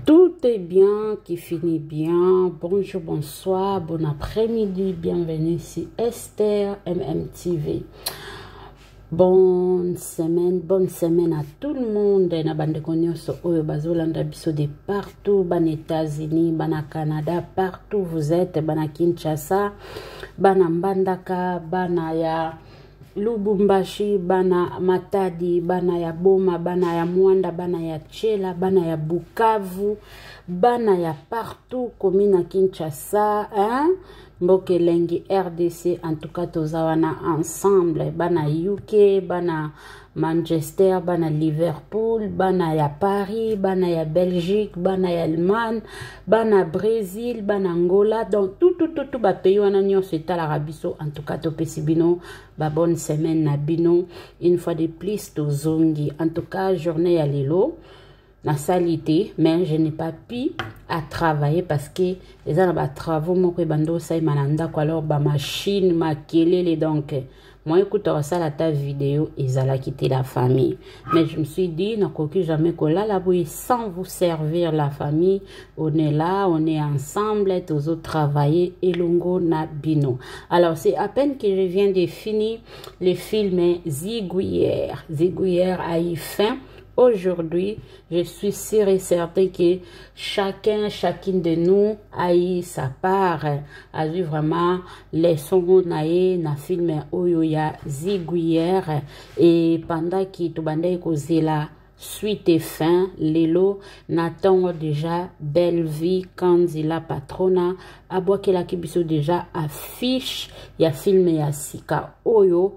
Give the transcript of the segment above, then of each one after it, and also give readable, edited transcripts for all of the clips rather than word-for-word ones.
Tout est bien, qui finit bien. Bonjour, bonsoir, bon après-midi. Bienvenue sur Esther MMTV. Bonne semaine à tout le monde. Na bande konyoso oyo bazolanda biso de partout, ban États-Unis, ban Canada, partout vous êtes, ban Kinshasa, ban Mbandaka, ban ya Lubumbashi, bana Matadi, bana ya Boma, bana ya Mwanda, bana ya Tchela, bana ya Bukavu, bana ya partout, commune Kinshasa, hein? Mbokelengi RDC, en tout cas, tozawana ensemble, bana UK, bana Manchester, bana Liverpool, bana ya Paris, bana ya Belgique, bana ya Allemagne, bana Brésil, bana Angola, donc tout ba pays wana nyonso etala biso, en tout cas topesi bino ba bonne semaine na bino, une fois de plus tozongi, en tout cas journée ya lelo na salité, mais je n'ai pas pu à travailler parce que les gens travaux moko bando sai mananda ko alors ba machine makelele, donc moi écoute ça la ta vidéo ils allaient quitter la famille, mais je me suis dit n'a coquille jamais que là sans vous servir la famille, on est là, on est ensemble, tous autres travailler et longo na bino. Alors c'est à peine que je viens de finir le film Ziguière a eu fin. Aujourd'hui, je suis sûre et certain que chacune de nous a eu sa part, a vu vraiment les sons na film Oyoya Ziguière, et pendant que tu bandai causé la suite et fin, Lelo n'attend déjà Belle Vie Kanzila Patrona, à bois que la kibiso déjà affiche, ya film ya Sika Oyo,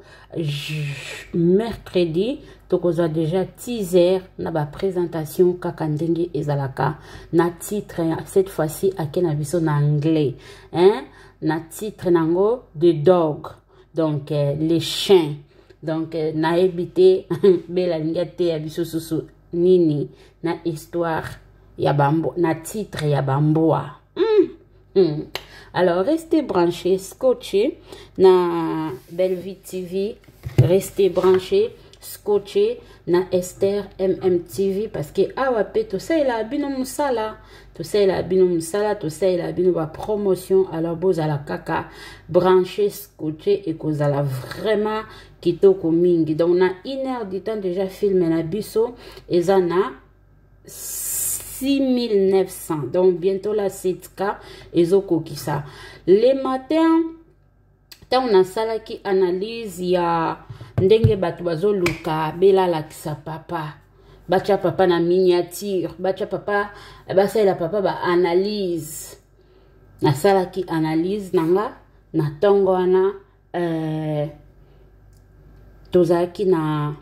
mercredi, tokoza déjà teaser na ba présentation kakandenge ezalaka na titre cette fois-ci akena biso na anglais, hein, na titre nango The Dog, donc les chiens, donc na ebité bela ngate ya biso susu nini na histoire ya bambo na titre ya bamboa. Alors restez branchés, scotchés na Bellevue TV, restez branchés, scotché na Esther MMTV, parce que awape to say la bino musala, to say la bino musala, to say la bino ba promotion, alors boza la kaka branché, scotché et cause la vraiment kitoko mingi. Donc on a 1 heure du temps déjà filmé na biso et ça na 6900, donc bientôt la 7K et zoko kisa les matins tant on a sala qui analyse ya ndenge batu bazoluka bela la kisa papa bacha papa na miniature bacha papa basa la papa ba analyse na sala ki analyse nanga na tongo wana tozaki na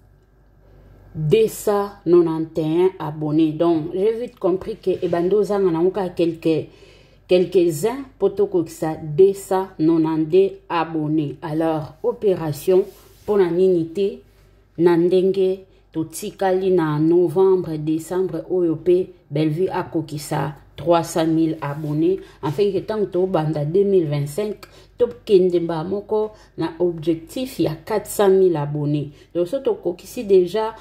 291 abonnés, donc j'ai vite compris que ebando zanga na muka quelques-uns potoko kisa 292 abonnés. Alors opération pour la ninité nandenge totikali na novembre décembre oyope Bellevue a kokisa 300 000 abonnés, enfin que tant to banda 2025 top kendemba moko na objectif ya 400 000 abonnés, donc so to kokisi déjà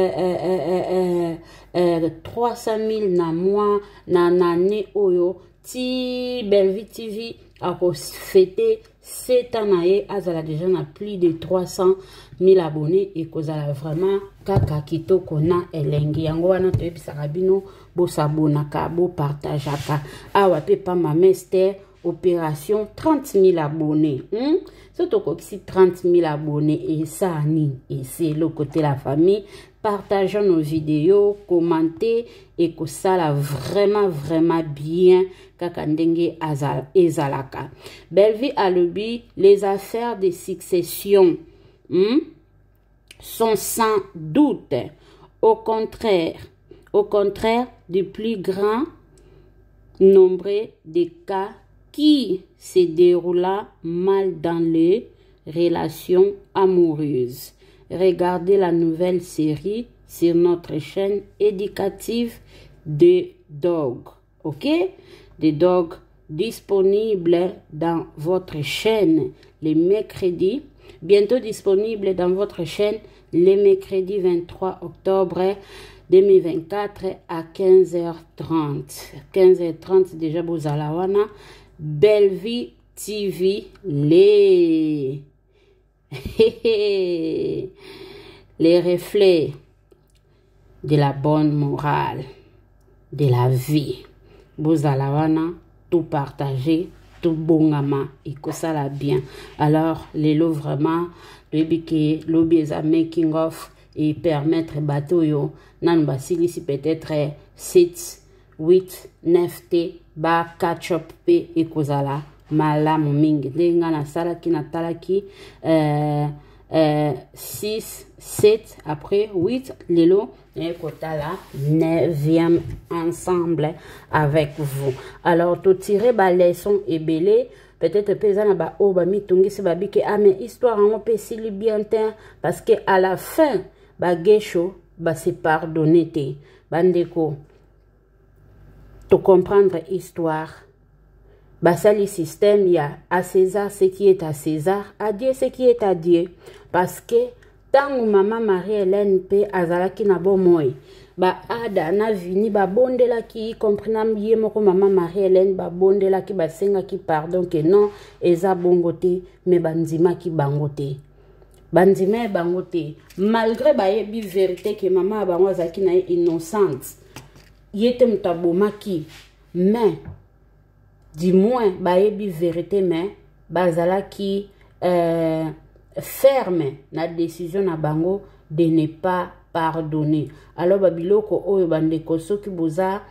300 000 na mois na année oyo ti Bellevue TV a fêté 7 ans nae azala déjà na plus de 300 000 abonnés et kozala vraiment kaka kitoko na elengi yango wana toyebisaka bino bo sabonaka bo partageaka awa pe pa mamester opération 30 000 abonnés, surtout que 30 000 abonnés et ça et c'est le côté la famille, partageons nos vidéos, commentez et que ça là vraiment bien kakandenge azal ezalaka. Bellevue a lobby, les affaires de succession sont sans doute au contraire du plus grand nombre de cas qui se déroula mal dans les relations amoureuses. Regardez la nouvelle série sur notre chaîne éducative The Dog, ok? The Dog disponible dans votre chaîne les mercredis, bientôt disponible dans votre chaîne les mercredis 23 octobre 2024 à 15h30. 15h30 déjà bozala wana. Belle Vie TV les reflets de la bonne morale, de la vie. Bozala wana, tout partager, tout bongama, et que ça la bien. Alors, les lots vraiment, le biais making of et permettre bateau yo, nan basili si peut-être 7, 8, 9 t, ba catch up p et kozala malamu mingi. Denga na sala ki na talaki 6, 7, après 8, lelo, et kotala 9e ensemble avec vous. Alors, tout tirer ba leçon et belé, peut-être paysan ba o ba mitungi se ba bike ah mais histoire en peut si bien parce que à la fin ba gesho ba se pardonner te bandeko to comprendre histoire. Basa le système, il y a à César ce qui est à César, à Dieu ce qui est à Dieu. Parce que tant que maman Marie-Hélène pe azalaki na bomoy, ba ada na vini ba bondela ki comprenam yé moko maman Marie-Hélène ba bondela ki ba senga ki pardon que non eza bongote mais banzima ki bangote. Banzima bangote malgré ba yebi vérité que maman bango azaki na innocente. Yete mutabomaki mais du moins bayebi vérité mais bazala qui ferme la décision na bango de ne pas pardonner. Alors babiloko oyo bandeko soki boza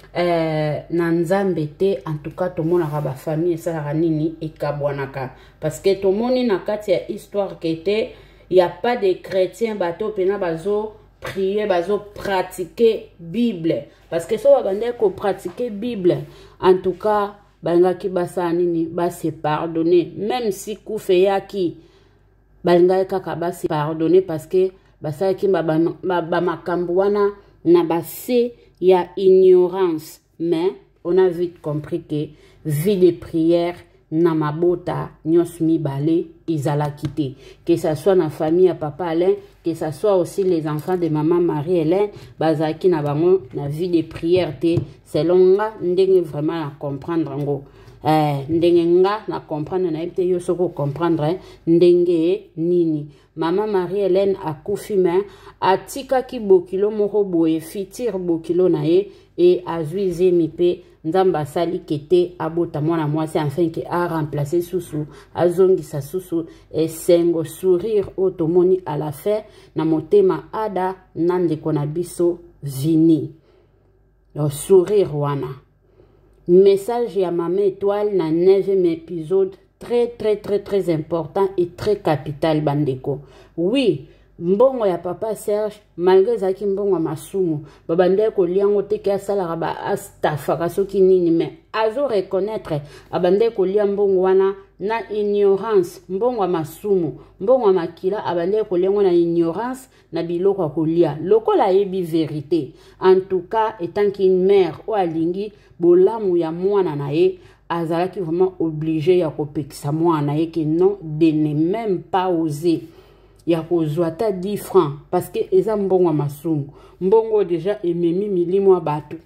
na nzambe te en tout cas tomonaka ba famille esalaka nini ekabwanaka parce que tomoni na kati ya histoire kete il y a pas de chrétiens bato pena bazo prier bazo pratiquer Bible parce que so bandeko pratiquer Bible en tout cas banga ki basa nini ba se pardonner même si kufe yaki banga kaka ba se pardonner parce que basa ki ba makambo wana na base ya ignorance mais on a vite compris que vie de prière na mabota nyos mibale izala quitté que ça soit na famille à papa Alain que ça soit aussi les enfants de maman Marie-Hélène bazaki na bango na vie de prière te selon nga ndenge vraiment na comprendre ngo ndenge nga na comprendre na ite yo soko comprendre ndenge nini maman Marie-Hélène akufi mais atika ki bokilo moko boye fitir bokilo na ye et azuize mipe nzamba sali kete abota mwana mwasi enfin que a remplacer susu azongisa susu et sengo sourire otomoni à la fin na motema ada nande kona biso vini le sourire wana message ya Maman Étoile na 9e épisode très important et très capital bandeko. Oui, mbongo ya papa Serge malgré zaki mbongo masumu babandeko liango teke asala ba astafa soki nini mais azo reconnaître abandeko lia mbongo wana na ignorance mbongo masumu mbongo makila abandeko liango na ignorance na biloko kolia lokola yebi vérité en tout cas étant qu'une mère ou alingi bolamu ya mwana na ye azalaki vraiment obligé ya kopekisa mwana ye que non de ne même pas oser ya kozwata 10 francs parce que eza mbongo masumu mbongo déjà ememi milimo bato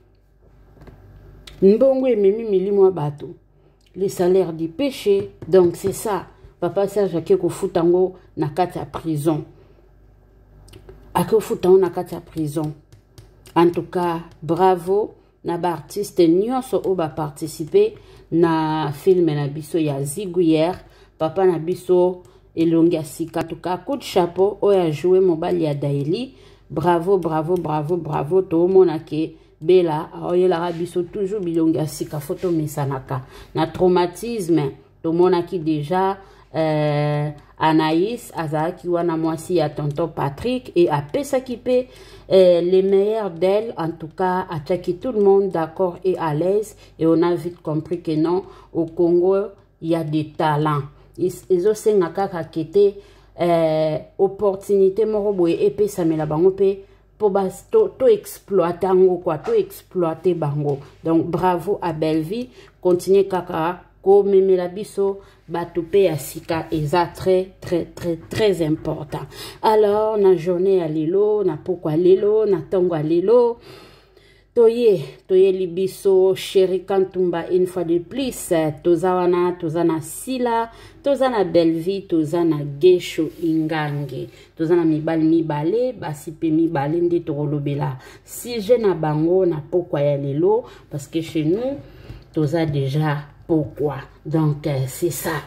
mbongo ememi milimo bato les salaires du péché donc c'est ça papa Serge akeko futango na kati ya prison akeko futango na kati ya prison en tout cas bravo na ba artiste nyonso o ba participer na film na biso ya Ziguière papa na biso elongi asika tout cas coup de chapeau oya jouer mobile ya Daily bravo to mona ke bela oyela biso toujours bilongi asika photo mesanaka na traumatisme to mona ki déjà Anaïs azaki wana mwasi ya tonton Patrick et apesa ki pe les meilleurs d'elle en tout cas ataki tout le monde d'accord et à l'aise et on a vite compris que non au Congo il y a des talents ils ont senga kaka kete opportunité moko boye epesa mela bango pe pour to exploiter ngo quoi to exploiter bango donc bravo à Belle Vie continuez kaka komemela biso bato pe ya sika eza très important. Alors na journée ya lelo, na pokwa lelo, na tongo ya lelo, toye libiso Chéri Kantumba une fois de plus, toza wana, toza na Sila, toza na Belleville, toza na Gesho Ingange, toza na mibali mibale, basi pe mibale nde tokolobela sujet na bango na pokwa ya lelo, parce que chez nous toza déjà pourquoi. Donc c'est ça.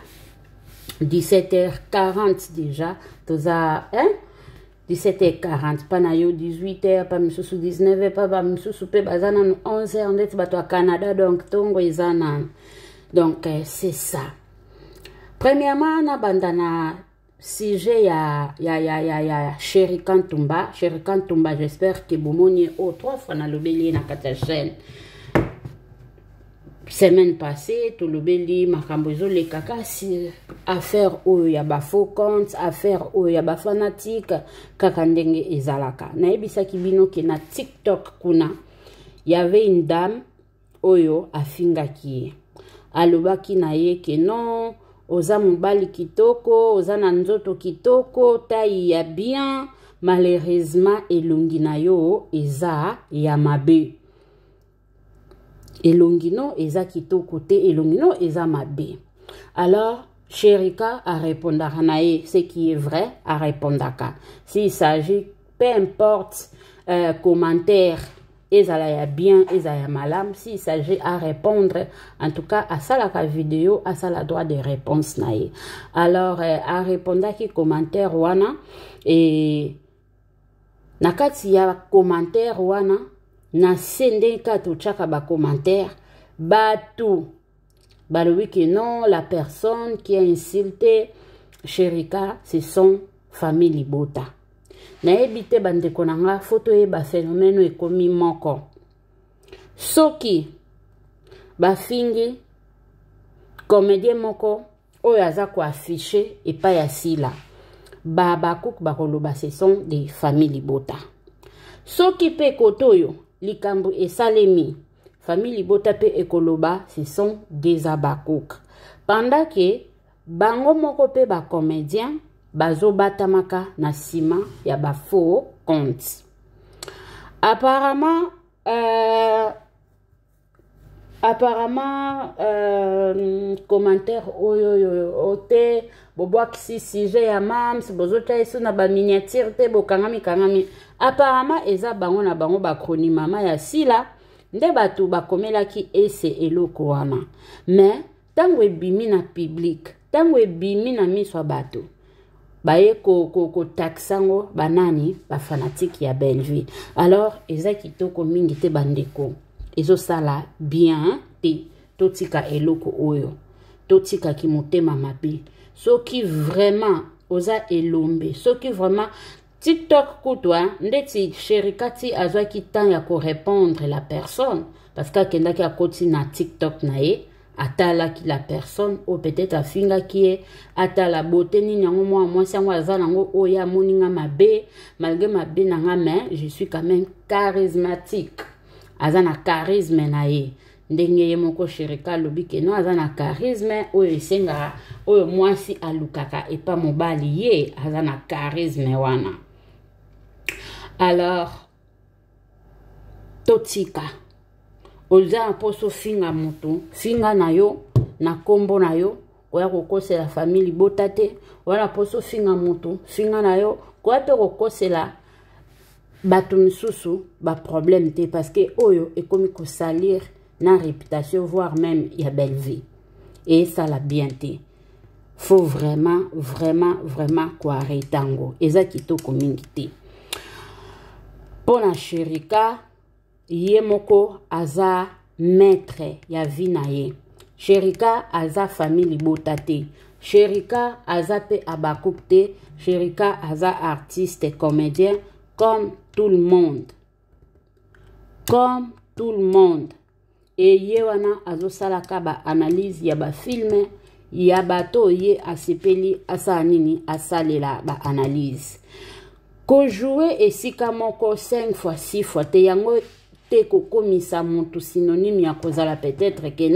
17h40 déjà, toza 17h40, pas na yo 18h, pas misusu 19h, pas misusu pe bazana 11h, net bato à Canada, donc tongo izana. Donc c'est ça. Premièrement, na bandana sujet ya Chéri Kantumba. Chéri Kantumba, j'espère que bomoni o 3 fois na lobeli na kata chaîne. Semaine passée, tout le beli makambozo le kaka si affaire ou ya ba faux compte, affaire ou ya ba fanatique kaka ndenge ezalaka. Na ebisa kibino ke na TikTok kuna y avait une dame oyo afinga ki alobaki na ye ke non oza mobali kitoko, oza na nzoto kitoko, taille ya bien, malheureusement elongi na yo eza ya mabe. Elongino eza kitoko te, elongino eza mabe. Alors Sherika a répondu à ce qui est vrai, a répondu à s'il s'agit, peu importe commentaire, ezala ya bien, ezala ya malam, s'il s'agit à répondre, en tout cas à ça la vidéo, à ça la droit de réponse nae. Alors a répondu à qui commentaire wana et nakati ya commentaire wana na sende kato chaka ba commentaire batu balobi que non, la personne qui a insulté Sherika c'est son famille Libota. Na ebite bande konanga photo e ba phénomène ekomi moko soki ba fingi comédien moko oyo aza ko afficher et pas ya Sila ba kouk ba koloba ce sont des familles Libota. Soki pe kotoyo likambo esalemi famille Libota pe ekoloba ce sont des abakouk. Pendant que bango moko pe ba comédien bazo batamaka na sima ya ba faux compte. Apparemment commentaire ote boboa kisi sujet ya mams bozota iso na ba miniature te kangami apparemment eza bango na bango ba mama ya Sila nde batu bakomelaki ese eloko wana. Mais tango ebimi na public, tango ebimi na miso bato baye ko taxango banani ba fanatique ya Belleville. Alors eza kitoko mingi te bandeko ezo sala bien te totika eloko oyo totika ki motema mabe soki vraiment oza elombe soki vraiment TikTok kutwa ndeti Sherika ti azwaki temps ya ko répondre la personne parce que akendaki akoti na TikTok na ye atala ki la personne ou peut-être afinga ki atala beauté ni nyango moi sango azana ngo oya moninga mabe malgré mabe nanga mais je suis quand même charismatique azana charisme na ye ndenge ye moko Sherika lobi ke no azana charisme oyo esenga oyo mwasi alukaka et pas mobali ye azana charisme wana. Alors totika oza poso finga moto finga na yo na kombo na yo oya kokosela famille Libota te wala poso finga moto finga na yo kwa to kokosela bato misusu ba problème te parce que oyo ekomi ko salir na réputation voire même ya Belleville et ça la bien te faut vraiment quoi arrêtango eza kitoko mingi te pona Sherika ye moko aza maître ya vie na ye. Sherika aza famille Libota te. Sherika aza pe abakouk te. Sherika aza artiste et comédien comme tout le monde. Comme tout le monde. Et ye wana azo salaka ba analyse ya ba film ya bato ye asepeli asa nini asalela ba analyse. Ko jouer esika moko 5 fois 6 fois te yango te ko komisa mutu synonyme ya kozala peut-être que non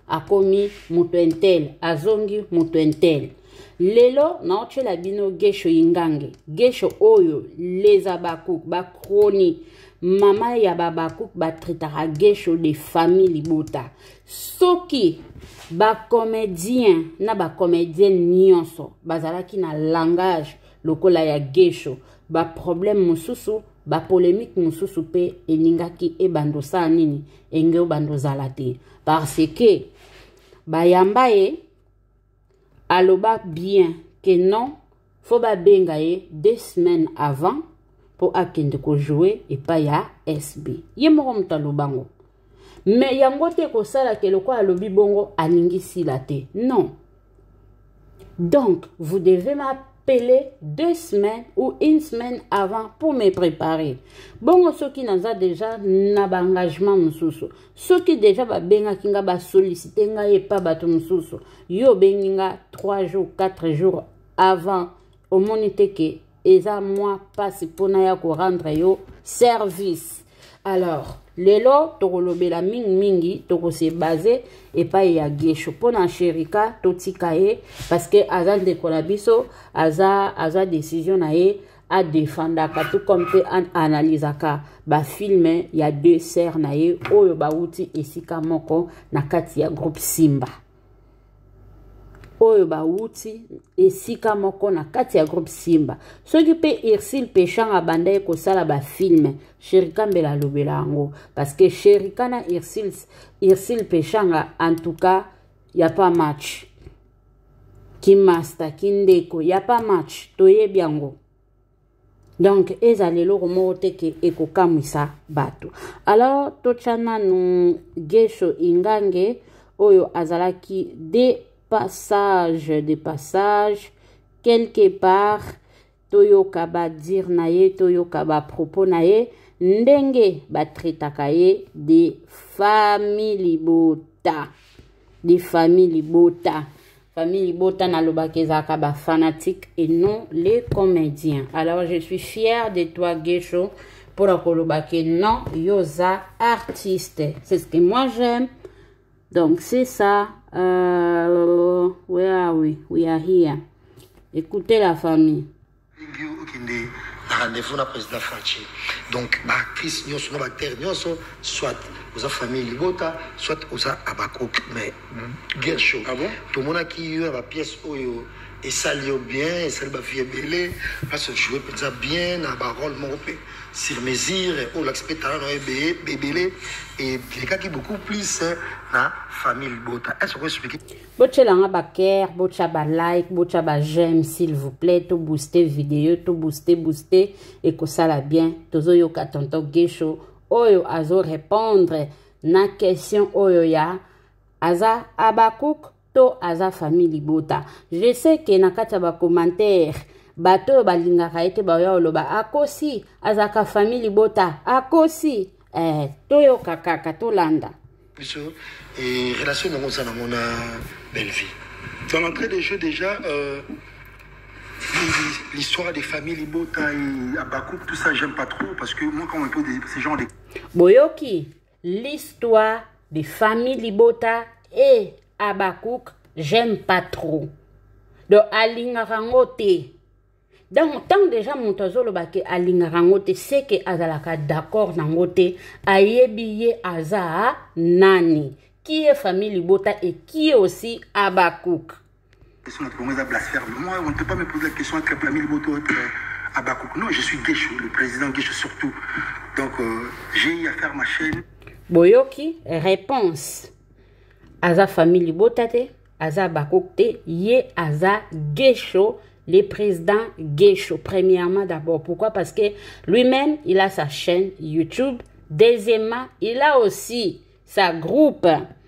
akomi mutu entel azongi mutu entel. Lelo naotela bino gesho ingange gesho oyo les Abakouk bakroni mama ya Babakouk batritaka gesho de famille libota soki bacomédien na bacomédienne nyonso bazalaki na langage lokola ya gesho ba problème mususu ba polémique mususu pe eningaki ebandosa nini engeo bandozala te parce que bayamba ye aloba bien que non faut ba benga ye 2 semaines avant pour akende ko jouer et pas ya SB ye moko mutalobango mais yango te ko sala ke lokwa alobi bongo aningisi la te non donc vous devez m'appeler 2 semaines ou 1 semaine avant pour me préparer bongo soki naza déjà na ba engagement mususu soki déjà ba benga kinga ba solliciter nga ye pa bato mususu yo benginga 3 jours 4 jours avant au monite que eza moi passe pona ya ko rendre yo service alors lelo tokolobela mingi toko se basé et pas ya gesho pona Sherika totika ye parce que aza ndeko na biso aza décision na ye a défendre tout comme pe analysaka ba filme ya 2 sœurs na ye oyo bauti esika moko na kati ya groupe Simba oyo bauti esika moko na kati ya groupe Simba soki pe Irsil Peshanga bandaye ko sala ba filme Sherika mbela lobela yango parce que Sherika na Irsil Peshanga en tout cas y a pas match ki master kindeko y a pas match toyebi yango donc ezalelo komo teke ekokamwisa bato alors tochana nu gesho ingange oyo azalaki de passage quelque part toyoka ba dire na ye toyoka ba propos na ye ndenge batretaka ye de famille bota famille bota na lobakezaka ba fanatique et non les comédiens. Alors je suis fière de toi Gesho pour la kolobake non yoza artiste, c'est ce que moi j'aime. Donc c'est ça. Where are we? We are here. Écoutez la famille. Rendez-vous na président Fachi. Donc, actrice nyonso na acteur nyonso soit aux famille libota, soit aux Abakouk. Mais Gesho. Ah bon? Tout le monde a qui eu la pièce oyo et ça lié bien, et ça va faire belé, parce que jouer peut bien, na ba rôle mon sur mesure, ou l'expectateur est belé et quelqu'un qui beaucoup plus na famille libota. Est-ce que vous expliquez? Bochelanga ba care, bocha ba like, bocha ba j'aime s'il vous plaît, to booster vidéo, to booster et que ça la bien. Tozo yoka tonto Gesho oyo azo répondre na question oyo ya aza Abakouk to aza famille libota. Je sais que na kati ba commentaire bato balingaka ete ba yo loba akosi azaka famille libota akosi toyo kakaka to landa. Et relation dans mon belle vie. Dans l'entrée des jeux déjà, l'histoire des familles Libota et Abakouk, tout ça j'aime pas trop parce que moi quand on pose ces gens de... Boyoki, l'histoire des familles Libota et Abakouk, j'aime pas trop. Donc alingarangote. Donc tant déjà mon tozolo bake alingarangote c'est que azalaka d'accord nangote ayebiye aza nani qui est famille Libota et qui est aussi Abakouk. Moi, on ne peut pas me poser la question entre famille Libota et Abakouk. Non, je suis Gesho, le président Gesho surtout. Donc j'ai eu à faire ma chaîne. Boyoki, réponse. Aza famille Libota te, aza Abakouk te, ye aza Gesho, le président Gesho. Premièrement d'abord, pourquoi? Parce que lui-même, il a sa chaîne YouTube. Deuxièmement, il a aussi sa groupe.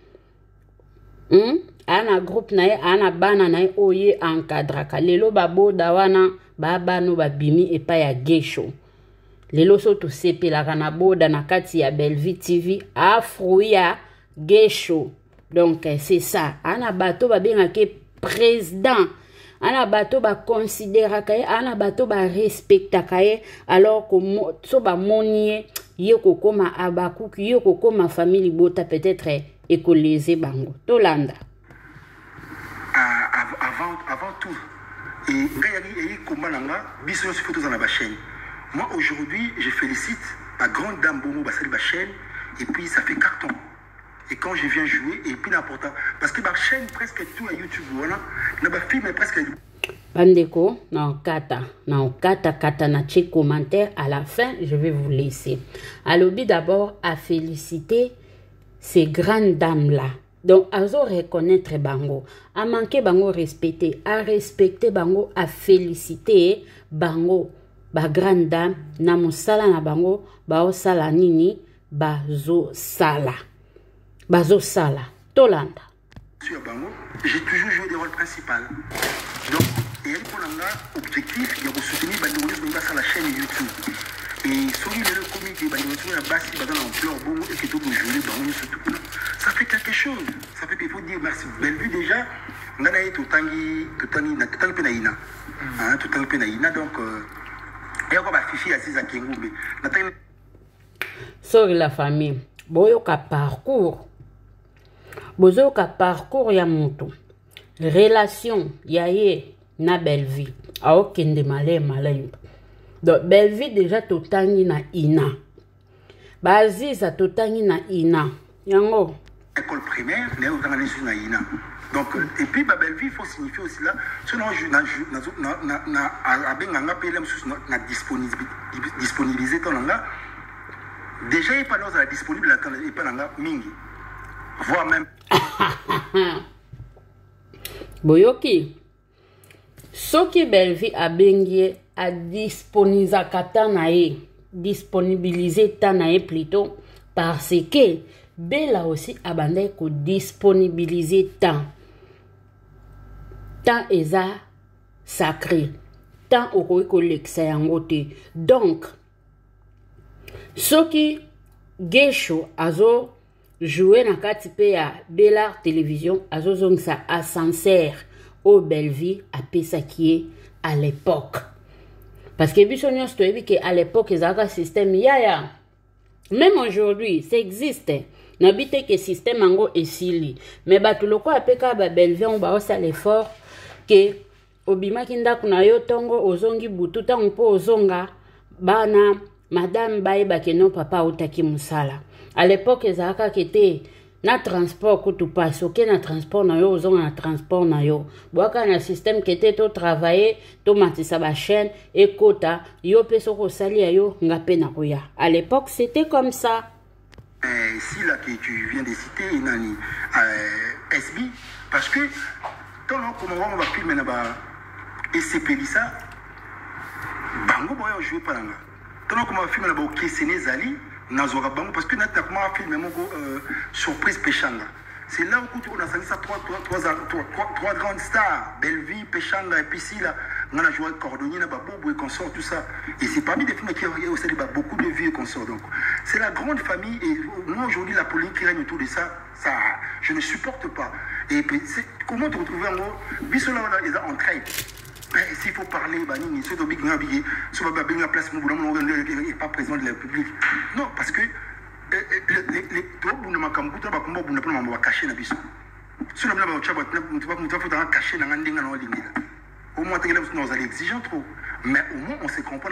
Ana groupe nae, ana bana nae oye encadraka. Lelo babo dawana, babano babimi et pa ya Gesho. Lelo soto sepe la kana boda na kati ya Bellevue TV, afrouya Gesho. Donc c'est ça. Ana bato babengake président. Ana bato ba considéra kaye, ana bato ba respecta kaye, alors que so ba monie yeko koma Abakouk, yeko koma famille Libota peut-être ekoleze bango tolanda. Avant tout, et moi aujourd'hui je félicite la grande dame Bomo Bassali Bachen et puis ça fait carton. Et quand je viens jouer, et puis l'important, parce que ma chaîne presque tout à YouTube, voilà, ma film est presque. Bandeko, na kata na check commentaire à la fin, je vais vous laisser. Alobi d'abord à féliciter ces grandes dames là. Donc, à reconnaître bango, à manquer bango respecter, à respecter bango, à féliciter bango, ba grande dame, na musala na bango, ba osala nini, bazo sala. Bazo sala. Tolanda. Sur bango, j'ai toujours joué des rôles principaux. Donc, et pour l'objectif, il y a soutenir la chaîne YouTube. Et celui de le comique, il y a bassi, dans l'ampleur, bon, et que tout le jouer, ça fait quelque chose. Ça fait qu'il faut dire merci. Bellevue déjà, on a tout le pénaïna. Tout le pénaïna, donc, et on va ficher à 6 à Kengoube. Sur la famille, boyoka parcours. Boyoka parcours ya moto. Relation, yaye, na Bellevue. A aucun de malin. Donc, Bellevue déjà totangi na ina. Baziza totangi na ina. Yango. École primaire, mais on a sur na ina. Donc, et puis, Bellevue, il faut signifier aussi là, selon na disponibiliser ton langage. Déjà, il n'y a pas de disponible, il n'y a pas de mingi. Voire même. Boyoki. Soki Bellevue a bengie a disponibiliser tanae plutôt parce que Bella aussi abandonne ko disponibiliser temps eza sacré temps au ko l'exayangote donc soki Gesho azo jouer na kati pe ya Bella télévision azo zongsa ascenseur au Bellevue à Pesakie à l'époque. Parce que Bissonios te dit qu'à l'époque, il y avait un système yaya. Même aujourd'hui, ça existe. N'habite que système ango et sili. Mais batuloko apeka ba Bellevue on ba osa l'effort que obima kinda kuna yo tongo ozongi bututa mpo ozonga bana madame baeba ke non papa otaki musala. À l'époque, il y avait na transport kutu passe ok na transport na yo ozonga na transport na yo boaka na système qui était to travailler to matisa ba chaîne et kota yo peso ko sali yo ngape na koya. À l'époque c'était comme ça. Si là que tu viens de citer nani SB parce que tant comment on va filmer na ba SCP ça bango boyo jouer pas là tant comment on va filmer na ba OK Sénézali parce que notre film surprise Péchanga. C'est là où on a sali ça trois grandes stars, Bellevue, Péchanga et puis ici là, on a joué Cordonnier, Bobo et consort tout ça. Et c'est parmi des films qui ont aussi beaucoup de vieux consorts. Donc c'est la grande famille et moi aujourd'hui la politique qui règne autour de ça, je ne supporte pas. Et puis comment te retrouver en gros, Bissola ils ont entraîné. S'il faut parler, ceux qui ont habillé, ceux qui ont habillé la place, n'est pas président de la République. Non, parce que les troubles ne m'ont pas caché. Si on a caché, au moins, on est exigeant trop. Mais au moins, on se comprend.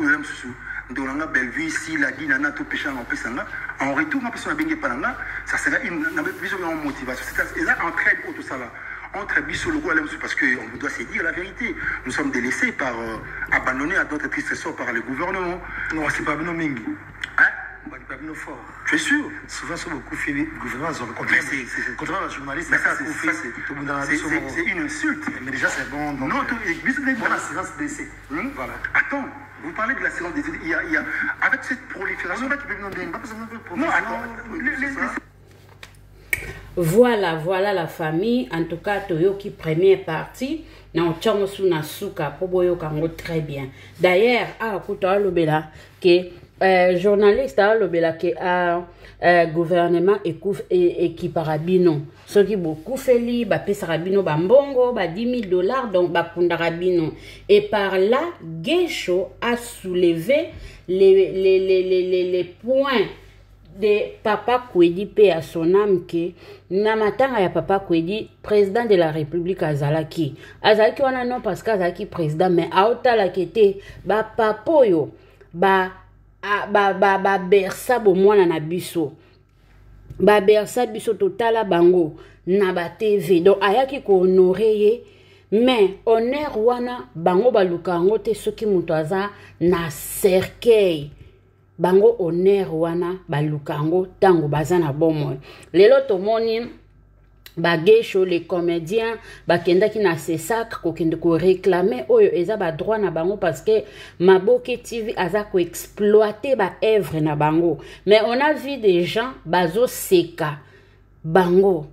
On a Bellevue ici, la dit, nana, tout péché en Pessanga. En retour, ça sera une motivation. C'est là, entraide tout ça là. Entre Bissot le roi parce qu'on doit se dire la vérité. Nous sommes délaissés par abandonnés à d'autres tristes sorts par le gouvernement. Non, c'est pas bien mingi. Hein? Pas bien fort. Tu es sûr? Souvent, c'est beaucoup fait le gouvernement. Contre la journaliste, c'est une insulte. Mais déjà, c'est bon. Donc, non, la silence d'essai. Voilà. Attends, vous parlez de la silence d'essai. Il y a avec cette prolifération là qui peut nous non, attends. Voilà la famille. En tout cas, Toyoki première partie. Na ochango suna suka poboyo kango très bien. D'ailleurs, kuta lobela que journaliste lobela que gouvernement équiparabino. Ce qui beaucoup fait li ba pesarabino ba mbongo ba $10,000 donc ba pundarabino. Et par là, Gesho a soulevé les points de Papa Kwedi pe à son âme que na matanga ya Papa Kwedi président de la République azalaki wana non parce qu'azalaki président mais aotala kete ba papoyo ba bersa bo mwana na biso ba bersa biso totala bango na ba TV donc ayaki ko honorer ye mais honneur wana bango baluka ngo te soki muto aza na cercueil bango honneur wana baluka ngo tango baza na bomo lelo tomoni bagesho les comédiens bakendaki na sesak kokende ko réclamer oyo eza ba droit na bango parce que Maboke TV aza ko exploiter ba œuvre na bango mais on a vu des gens bazo seka bango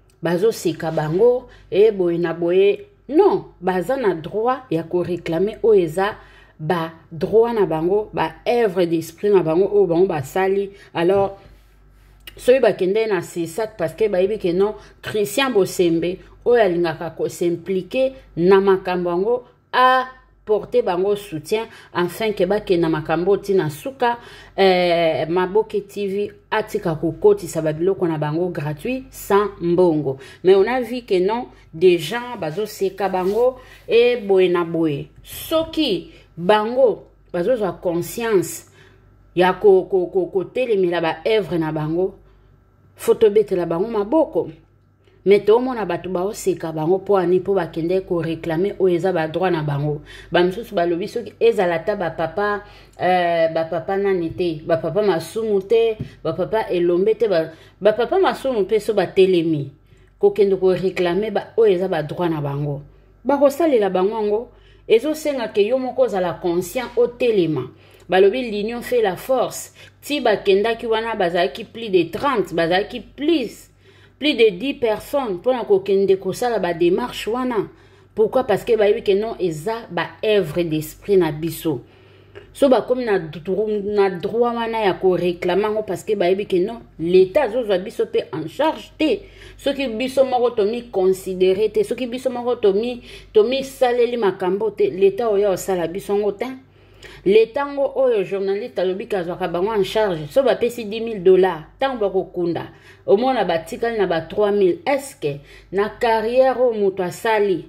et boye na boye non baza na droit ya ko réclamer oyo eza ba droit na bango ba œuvre d'esprit na bango o bango ba sali alors soki bakende na sesak parce que bayebi ke non Christian Bosembe oyo alingaka ko s'impliquer na makambo yango a porter bango soutien afin que bake na makambo tina suka Maboke TV atika kokotisa babiloko na bango gratuit sans mbongo mais on a vu que non des gens bazo seka bango et boye na boye soki bango bazozwa conscience ya ko telemela ba œuvre na bango photo betela bango maboko mais tomona batu ba oseka bango po ani po bakende ko réclamer o eza ba droit na bango ba msusu balobi soki ezala ta ba papa nani te ba papa masumu te ba papa elombe te ba papa masumu pe so ba telemi ko kende ko réclamer ba o eza ba droit na bango ba ko salela bango ngo ezo senga ke yo moko za la conscient au telema balobi l'union fait la force ti bakenda ki wana bazaki plus de 30 bazaki plus de 10 personnes pour na kokende ko sala ba démarche wana pourquoi parce que bayebi ke non eza ba œuvre d'esprit na biso so ba comme na droit wana ya ko réclamer ngo parce que bayebi ke non l'état zozwa biso pe en charge te soki biso moko tomi considérer te soki biso moko tomi saleli makambo te l'état oya osala biso ngo te l'état ngo oyo journaliste alobi kazwaka bango en charge so bapesi $10,000 tango bakokunda omona batikali na ba 3,000 est-ce que na carrière o moto asali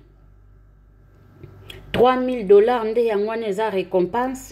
$3,000 nde yango wana eza récompense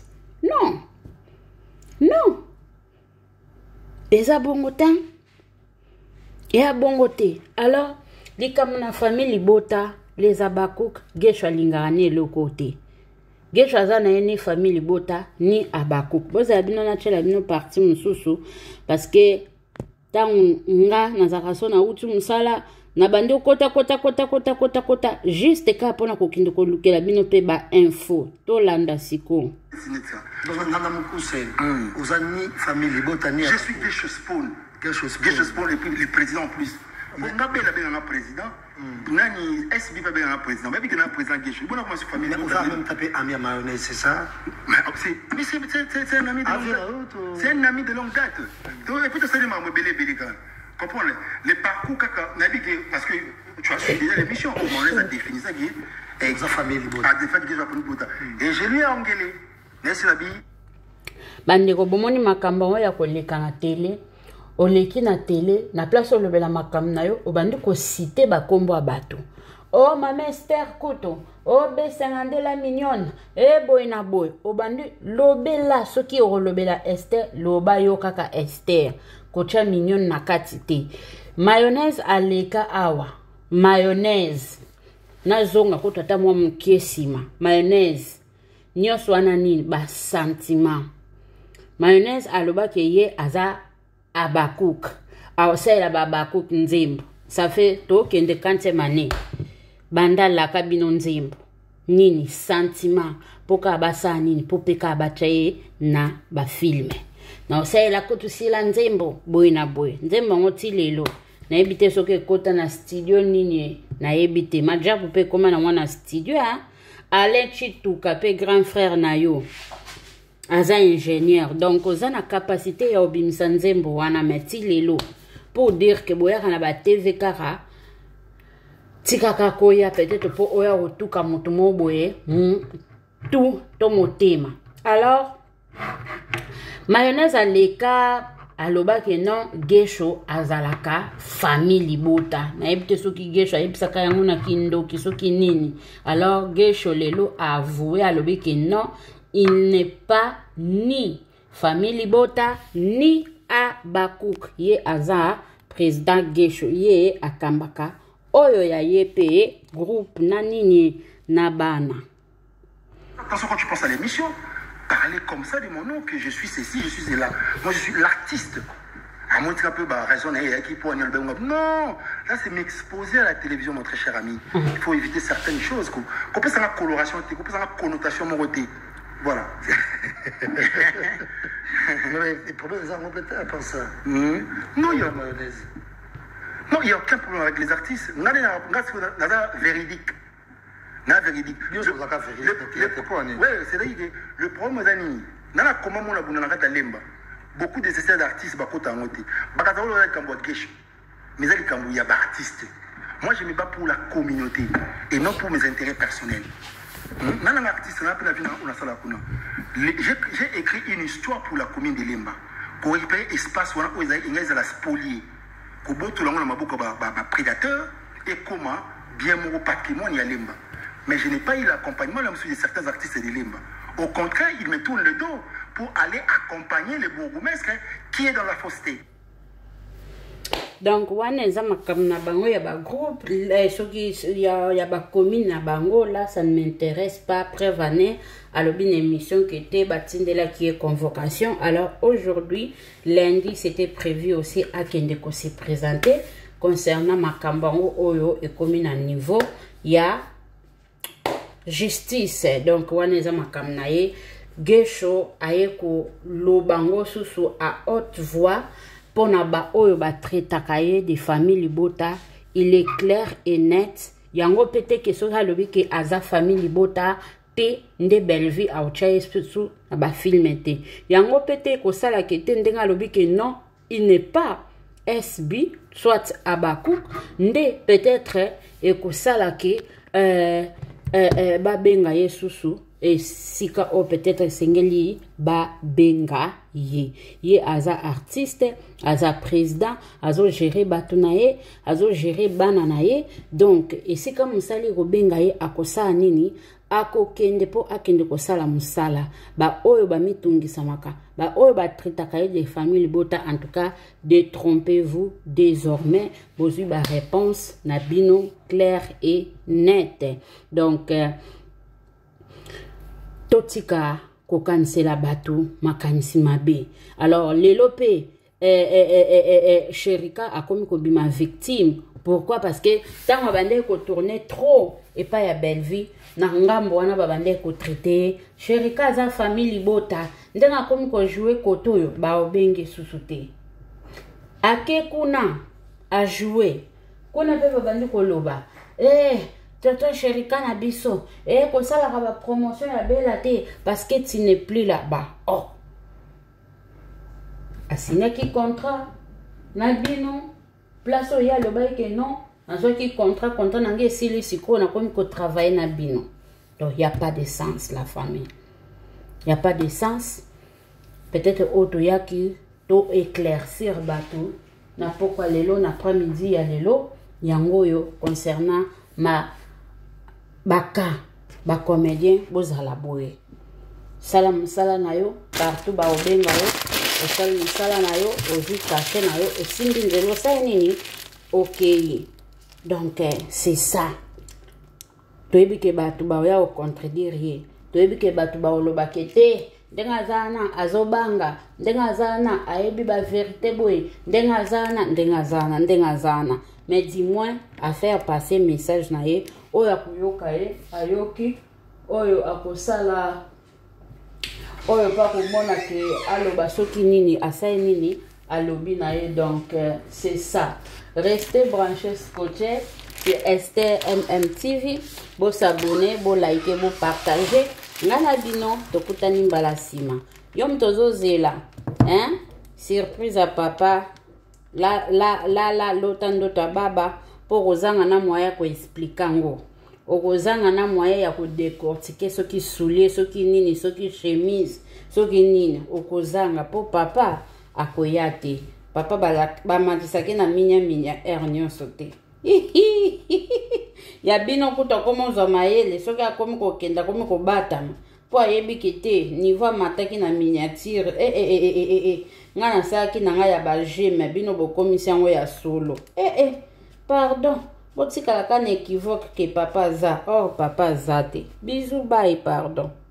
non eza bongo te ea bongo te alors likambo na famille libota les Abakouk gesho alingaka ne eloko te gesho aza na ye ni famille libota ni Abakouk bozala bino na tiela bino parti mosusu parce que tango nga nazaka so na uti mosala na bandi kota juste ka pona kokinde kolukela bino pe ba info tolanda siko je suis Gesho Spawn et puis le président en plus nga bela bela président nani SB va bela président mais que na président Gesho bon comment famille on va même taper Amia Mayonnaise c'est ça mais c'est un ami de longue date c'est un ami de longue date donc et puis ça c'est ma belé quand comprendre les parcours kaka na dit parce que tu as suivi déjà l'émission comment on les a défini ça qui est sa famille libota a défini que Japon libota et je lui ai engueulé n'est-ce la bi bandeko bomoni makambo ya koleka na télé oleki na télé na place olobela makambo na yo obandi ko citer ba kombo bato oh mama Esther Kuto oh besangandela mignonne boy na boy obandi lobela soki olobela Esther loba yo kaka Esther kocha mignonne na kati te mayonnaise aleka awa mayonnaise na zonga ko tata mwa mkiesima mayonnaise nyonso wana nini ba sentiment mayonnaise aloba ke ye aza Abakouk awosela ba Abakouk nzembo ça fait to kende kante mane banda la kabino nzembo nini sentiment poka basa nini popeka bachaye na ba filme na osela kotusila nzembo boy na boy nzembo ngoti lelo na ebite soke kota na studio nini na ebite majabu pe koma na mwana studio Alain Chituka pe grand frère na yo aza ingénieur donc oza na capacité ya obimisa nzembo wana meti lelo pour dire que boyaka na ba TV kara tikaka koya peut-être pour oya otuka moto mo boye tout to motema alors mayonnaise aleka aloba ke non Gesho azalaka famille Libota na ebite soki Gesho ayebisaka yango na kindoki soki nini. Alors Gesho lelo a avoué alobi ke non, il n'est pas ni famille Libota ni Abakouk. Ye aza président Gesho ye akambaka oyo ya yepe groupe na nini na bana. Attention quand tu penses à l'émission, parler comme ça de mon nom, que je suis ceci, je suis là. Moi, je suis l'artiste. À moins que un peu raisonner, qui pour non, là c'est m'exposer à la télévision, mon très cher ami. Il faut éviter certaines choses. Qu'on peut avoir une coloration, qu'on peut avoir une connotation, mon côté. Voilà. Les problèmes, ils ont peut-être à penser ça. Non, il y a mayonnaise. Non, il n'y a aucun problème avec les artistes. On a véridique. Na véridique. Oui, c'est-à-dire que le problème est dans comment on a lemba. Beaucoup de ces artistes bakota ngote. Bakata wala kambo Gesho. Mais il y a des artistes. Moi je me bats pour la communauté et non pour mes intérêts personnels. Nana artiste na pe la vie on a sala kuna. J'ai écrit une histoire pour la commune de Lemba. Pour récupérer espace wana oza ingeza la spolier. Ko boto lango na maboko ba prédateur et comment bien mon patrimoine ya Lemba. Mais je n'ai pas eu l'accompagnement de certains artistes de Lemba. Au contraire, ils me tournent le dos pour aller accompagner le bourgmestre qui est dans la fausseté. Donc, wana makamna bango ya ba groupe, ya ba commune na bango, là ça ne m'intéresse pas. Prévaner à l'objet d'une émission qui était batindela qui est convocation. Alors aujourd'hui, lundi, c'était prévu aussi à Kendeko se présenter concernant makambango oyo et commune à niveau. Il y a justice. Donc waneza makamna ye Gesho ayeko lobango susu à haute voix pona ba oyo ba traitaka ye de famille Libota. Il est clair et net. Yango pete ke so halobi ke aza famille Libota te nde Bellevue a uchaye susu na ba filme te. Yango pete ko sala ke te ndenga lobi ke non, il n'est pas SB soit Abakouk nde peut-être e ko sala ke ba benga ye susu et sika o peut-être sengeli ba benga ye aza artiste, aza président, azo gérer batunaye, azo gérer bananaye. Donc et c'est comme sali ko benga ye akosa nini ako kende po akende ko sala musala ba oyo ba mitungisa maka ba oyo ba tritaka ye des familles Libota. En tout cas, détrompez-vous désormais, bozu ba réponse na bino clair et net. Donc totika ko kansela batu makanisi mabe. Alors lelope Sherika a comme ko bima victime. Pourquoi? Parce que tant bande ko tourner trop et pas ya Bellevue na ngambo wana babande ko traiter Sherika za famille Libota ndenga comme ko jouer kotoyo ba obenge susute ake kuna a jouer kuna pe babande ko loba toto Sherika na biso ko sala ka ba promotion ya bela te parce que tu n'es plus là-bas. Oh a signé qui contrat na bino place où il y a le bail que non, dans ce qui contrat n'engage si les psychos n'a comme qu'on travaille na bino. Donc il y a pas de sens la famille. Il y a pas de sens. Peut-être auto ya qui to éclaircir bateau. Na pourquoi lelo na après-midi ya lelo yango yo concernant ma baka ba comédien bozala boye. Salam sala na yo partout ba obenga yo. Osali sala na yo ozi caché na yo esindi nzelo sa nini ok. Donc c'est ça. Toyebi ke batu ba ya o contredire ye. Toyebi ke batu ba oloba kete ndenga zana azobanga ndenga zana ayebi ba vérité boye ndenga zana. Mais dis-moi à faire passer message na ye oyo akuyoka ye ayoki oyo akosala oyo pa komona ke aloba soki nini asai nini alobi na ye. Donc c'est ça. Restez branchés scotchés sur Esther MMTV. Bo s'abonner, bo liker, bo partager. Ngana bino tokutani mbala sima. Yom tozo zela. Hein? Surprise à papa. La lotando ta baba pour ozanga na moya ko expliquer ngo. Okozanga na moyen ya ko décortiquer ce qui soulier, ce qui nini, ce qui chemise, ce qui nini. Okozanga pour papa akoya te papa bamatisaki na minya nyonso te ya bino kuta komo zwa mayele soki akomi kokenda akomi kobatama mpo ayebi ke te niveau amataki na miniature nga nasalaki na ngai ya bageme bino bokomisi yango ya solo pardon botikalaka na équivoque ke papa aza or papa aza te bizu bai pardon.